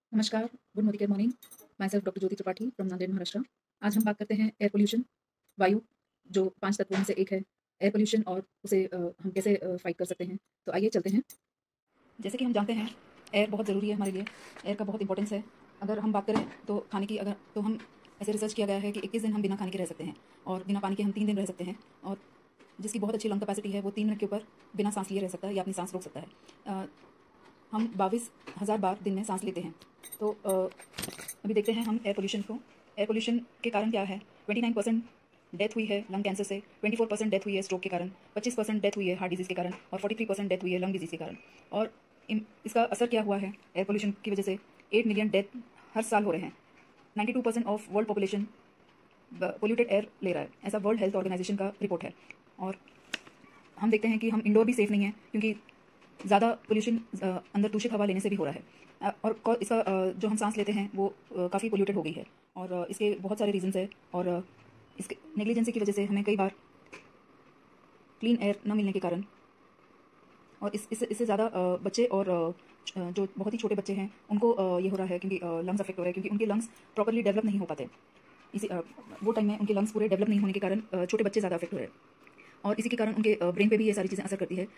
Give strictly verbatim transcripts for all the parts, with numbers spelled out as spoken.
नमस्कार, good morning good morning. Myself doctor Jyoti Tripathi from Nanded, Maharashtra. आज हम बात करते हैं एयर पोल्यूशन, वायु, जो पाँच तत्वों में से एक है। एयर पोल्यूशन और उसे अ, हम कैसे अ, फाइट कर सकते हैं। तो आइए चलते हैं। जैसे कि हम जानते हैं, एयर बहुत ज़रूरी है हमारे लिए। एयर का बहुत इंपॉर्टेंस है। अगर हम बात करें तो खाने की, अगर तो हम ऐसे रिसर्च किया गया है कि इक्कीस दिन हम बिना खाने के रह सकते हैं और बिना पानी के हम तीन दिन रह सकते हैं। और जिसकी बहुत अच्छी लंग कैपेसिटी है वो तीन मिनट के ऊपर बिना सांस लिए रह सकता है या अपनी सांस रोक सकता है। अ, हम बाईस हज़ार बार दिन में सांस लेते हैं। तो अ, अभी देखते हैं हम एयर पोल्यूशन को। एयर पोल्यूशन के कारण क्या है? उनतीस परसेंट डेथ हुई है लंग कैंसर से, चौबीस परसेंट डेथ हुई है स्ट्रोक के कारण, पच्चीस परसेंट डेथ हुई है हार्ट डिजीज़ के कारण और तैंतालीस परसेंट डेथ हुई है लंग डिजीज़ के कारण। और इन इसका असर क्या हुआ है एयर पोल्यूशन की वजह से? आठ मिलियन डेथ हर साल हो रहे हैं। बानवे percent of world population polluted air ले रहा है, ऐसा वर्ल्ड हेल्थ ऑर्गेनाइजेशन का रिपोर्ट है। और हम देखते हैं कि हम इंडोर भी सेफ नहीं है, क्योंकि ज़्यादा पोल्यूशन अंदर दूषित हवा लेने से भी हो रहा है। अ, और कौ- इसका अ, जो हम सांस लेते हैं वो काफ़ी पोल्यूटेड हो गई है। और अ, इसके बहुत सारे रीजंस है। और अ, इसके नेग्लिजेंसी की वजह से हमें कई बार क्लीन एयर न मिलने के कारण, और इस इससे इससे ज़्यादा अ, बच्चे और अ, च- जो बहुत ही छोटे बच्चे हैं उनको अ, ये हो रहा है, क्योंकि लंग्स अफेक्ट हो रहा है, क्योंकि उनके लंग्स प्रॉपरली डेवलप नहीं हो पाते। इसी अ, वो टाइम में उनके लंग्स पूरे डेवलप नहीं होने के कारण अ, छोटे बच्चे ज़्यादा अफेक्ट हो रहे हैं। और इसी के कारण उनके ब्रेन पे भी ये सारी चीज़ें असर करती है।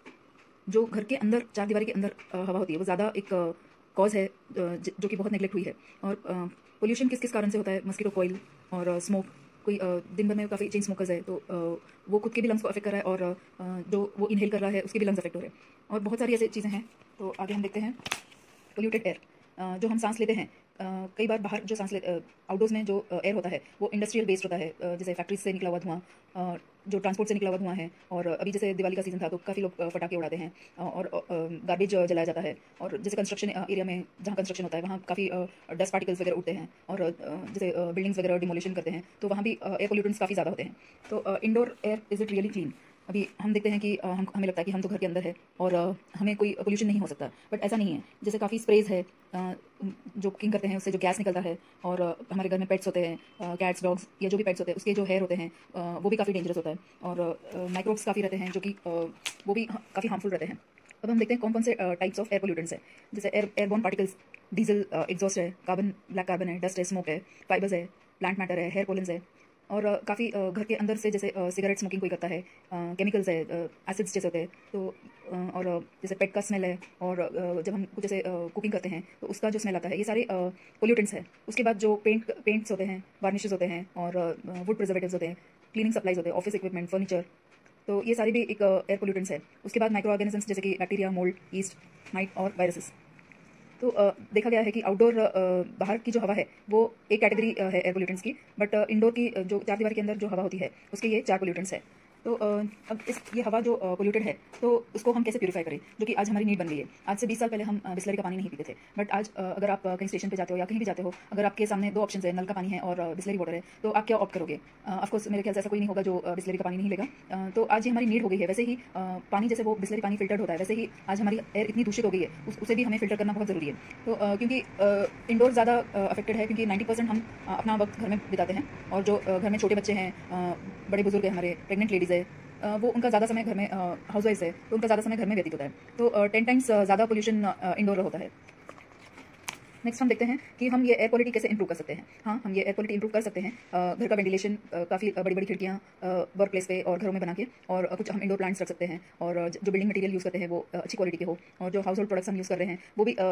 जो घर के अंदर चार दीवारी के अंदर अ, हवा होती है वो ज़्यादा एक कॉज है, अ, ज- जो कि बहुत नेगलेक्ट हुई है। और पोल्यूशन किस किस कारण से होता है? मस्कीटो कॉइल और स्मोक। कोई अ, दिन भर में काफ़ी चेन स्मोकर्स है, तो अ, वो खुद के भी लंग्स को अफेक्ट कर रहा है, और अ, जो वो इनहेल कर रहा है उसके भी लंग्स अफेक्ट हो रहे हैं। और बहुत सारी ऐसी चीज़ें हैं। तो आगे हम देखते हैं पोल्यूटेड एयर, जो हम सांस लेते हैं। अ, कई बार बाहर जो सांस ले आउटडोर्स में जो एयर होता है वो इंडस्ट्रियल वेस्ट होता है, अ, जैसे फैक्ट्रीज से निकला हुआ धुआं, अ, जो ट्रांसपोर्ट से निकला हुआ धुआं है। और अभी जैसे दिवाली का सीजन था तो काफ़ी लोग अ, पटाखे उड़ाते हैं, अ, और गार्बेज जलाया जाता है। और जैसे कंस्ट्रक्शन एरिया में जहाँ कंस्ट्रक्शन होता है वहाँ काफ़ी डस्ट पार्टिकल्स वगैरह उड़ते हैं। और अ, जैसे बिल्डिंग्स वगैरह डिमोलिशन करते हैं तो वहाँ भी एयर पोल्यूटेंट्स काफ़ी ज़्यादा होते हैं। तो indoor air is it really clean? अभी हम देखते हैं कि अ, हम हमें लगता है कि हम तो घर के अंदर है और अ, हमें कोई पोल्यूशन नहीं हो सकता, बट ऐसा नहीं है। जैसे काफ़ी स्प्रेज है, अ, जो कुकिंग करते हैं उससे जो गैस निकलता है, और अ, हमारे घर में पेट्स होते हैं, कैट्स डॉग्स या जो भी पेट्स होते हैं उसके जो हेयर होते हैं, अ, वो भी काफ़ी डेंजरस होता है। और माइक्रोब्स काफ़ी रहते हैं जो कि अ, वो भी काफ़ी हार्मफुल रहते हैं। अब हम देखते हैं कौन कौन से टाइप्स ऑफ एयर पोल्यूटेंट्स हैं। जैसे air airborne particles, diesel exhaust है, कार्बन ब्लैक कार्बन है, डस्ट है, स्मोक है, फाइबर्स है, प्लांट मैटर है, हेयर पोलेंस है। और काफ़ी घर के अंदर से जैसे सिगरेट स्मोकिंग कोई करता है, केमिकल्स है, एसिड्स जैसे होते हैं। तो अ, और अ, जैसे पेट का स्मेल है, और अ, जब हम कुछ जैसे कुकिंग करते हैं तो उसका जो स्मेल आता है, ये सारे पोल्यूटेंट्स है। उसके बाद जो पेंट पेंट्स होते हैं, वार्निशेस होते हैं, और वुड प्रिजर्वेटिव्स होते हैं, क्लीनिंग सप्लाईज होते हैं, ऑफिस इक्विपमेंट, फर्नीचर। तो ये सारी भी एक एयर पोल्यूटेंट्स है। उसके बाद माइक्रो ऑर्गेनिजम्स जैसे कि बैक्टीरिया, मोल्ड, ईस्ट, माइट और वायरसेस। तो अ, देखा गया है कि आउटडोर बाहर की जो हवा है वो एक कैटेगरी है एयर पोल्यूटेंट्स की, बट इंडोर की अ, जो चार दीवारी के अंदर जो हवा होती है उसके ये चार पोल्यूटेंट्स है। तो अ, अब इस ये हवा जो पोल्यूटेड है तो उसको हम कैसे प्यूरीफाई करें, जो कि आज हमारी नीड बन गई है। आज से बीस साल पहले हम बिस्लरी का पानी नहीं पीते थे, बट आज अ, अगर आप अ, कहीं स्टेशन पे जाते हो या कहीं भी जाते हो, अगर आपके सामने दो ऑप्शन है, नल का पानी है और बिस्लरी वाटर है, तो आप क्या ऑप्ट करोगे? ऑफकोर्स मेरे ख्याल से ऐसा कोई नहीं होगा जो बिस्लरी का पानी नहीं लेगा। अ, तो आज ये हमारी नीड हो गई है। वैसे ही अ, पानी जैसे वो बिस्लरी पानी फिल्टर्ड होता है, वैसे ही आज हमारी एयर इतनी दूषित हो गई है, उस, उसे भी हमें फिल्टर करना बहुत ज़रूरी है। तो अ, क्योंकि इंडोर ज़्यादा अफेक्टेड है, क्योंकि नाइन्टी परसेंट हम अ, अपना वक्त घर में बिताते हैं। और जो अ, घर में छोटे बच्चे हैं, अ, बड़े बुजुर्ग हैं, हमारे प्रेग्नेंट लेडीज़ है, अ, वो उनका ज़्यादा समय घर में, हाउस वाइफ है तो उनका ज़्यादा समय घर में व्यतीत होता है। तो टेन टाइम्स ज़्यादा पोल्यूशन इंडोर होता है। नेक्स्ट हम देखते हैं कि हम ये एयर क्वालिटी कैसे इंप्रूव कर सकते हैं। हाँ, हम ये एयर क्वालिटी इंप्रूव कर सकते हैं। अ, घर का वेंटिलेशन, काफ़ी बड़ी बड़ी खिड़कियाँ वर्क प्लेस पे और घरों में बना के, और अ, कुछ हम इंडोर प्लांट्स रख सकते हैं। और अ, जो बिल्डिंग मटेरियल यूज़ करते हैं वो अ, अच्छी क्वालिटी के हो, और जो हाउस होल्ड प्रोडक्ट्स हम यूज़ कर रहे हैं वो भी अ,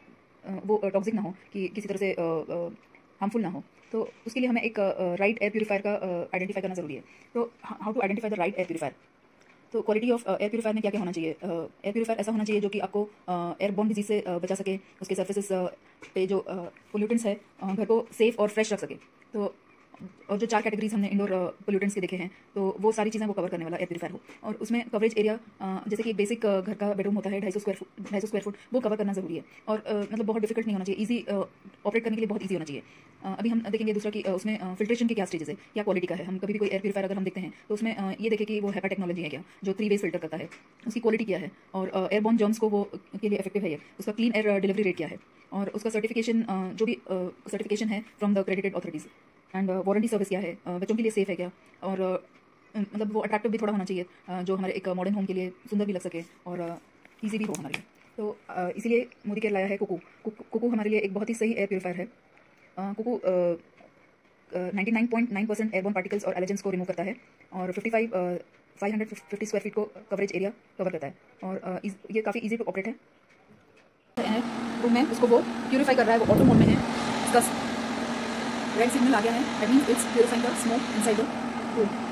अ, वो टॉक्सिक ना हो, कि किसी तरह से हार्मफुल ना हो। तो उसके लिए हमें एक राइट एयर प्यूरीफायर का आइडेंटिफाई करना जरूरी है। तो how to identify the right air purifier? तो क्वालिटी ऑफ एयर प्यूरीफायर में क्या क्या होना चाहिए? एयर प्यूरीफायर ऐसा होना चाहिए जो कि आपको एयरबॉर्न डिजीज से अ, बचा सके, उसके सर्फेसिस पे जो पोल्यूटेंट्स है अ, घर को सेफ और फ्रेश रख सके। तो और जो चार कैटेगरीज हमने इंडोर पोल्यूटेंट्स के देखे हैं, तो वो सारी चीज़ें वो कवर करने वाला एयर प्यूरीफायर हो। और उसमें कवरेज एरिया, जैसे कि एक बेसिक घर का बेडरूम होता है ढाई सौ स्क्वायर फुट ढाई सौ स्क्वायर फुट वो कवर करना जरूरी है। और अ, मतलब बहुत डिफिकल्ट नहीं होना चाहिए, ईजी ऑपरेट करने के लिए बहुत ईजी होना चाहिए। अ, अभी हम देखेंगे दूसरा कि अ, उसमें फिल्ट्रेशन की क्या स्टेजेस है, क्या क्वालिटी का है। हम कभी भी कोई एयर प्यूरीफायर अगर हम देखते हैं तो उसमें अ, ये देखें कि वो हैपा टेक्नोलॉजी है क्या, जो थ्री वेज फिल्टर करता है, उसकी क्वालिटी क्या है, और एयरबॉर्न जर्म्स को वो के लिए इफेक्टिव है ये, उसका क्लीन एयर डिलीवरी रेट क्या है, और उसका सर्टिफिकेशन, जो भी सर्टिफिकेशन है from the credited authorities, and warranty service क्या है, अ, बच्चों के लिए सेफ है क्या, और अ, मतलब वो अट्रैक्टिव भी थोड़ा होना चाहिए, अ, जो हमारे एक मॉडर्न होम के लिए सुंदर भी लग सके और ईजी भी हो हमारे लिए। तो अ, इसीलिए मोदी केयर लाया है कुकू। कुकू कुकू हमारे लिए एक बहुत ही सही एयर प्योरीफायर है। अ, कुकू ninety nine point nine percent airborne particles और एलर्जेंस को रिमूव करता है और fifty five five hundred fifty square feet को कवरेज एरिया कवर करता है और uh, इस, ये काफ़ी इजी टू ऑपरेट है। रूम में उसको वो प्यूरीफाई कर रहा है, वो ऑटो मोड में है। इसका रेड सिग्नल आ गया है, that means it's purifying the smoke inside the room.